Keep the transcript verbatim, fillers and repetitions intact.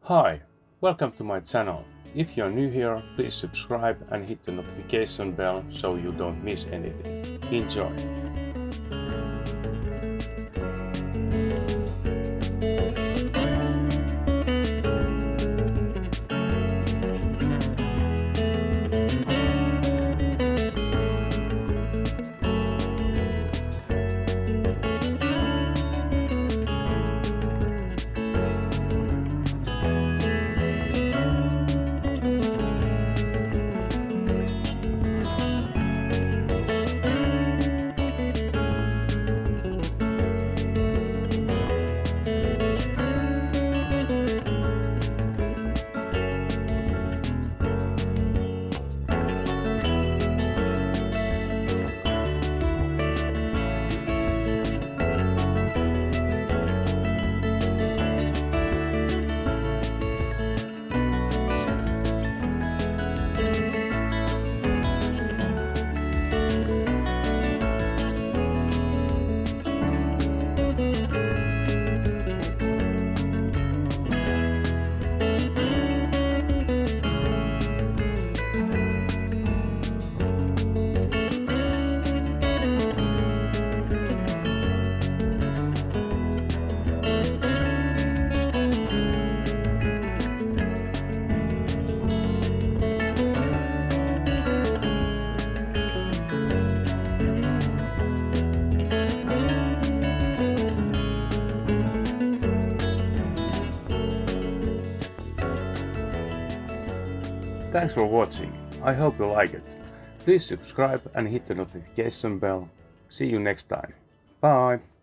Hi, welcome to my channel. If you're new here, please subscribe and hit the notification bell so you don't miss anything. Enjoy! Thanks for watching. I hope you like it. Please subscribe and hit the notification bell. See you next time. Bye!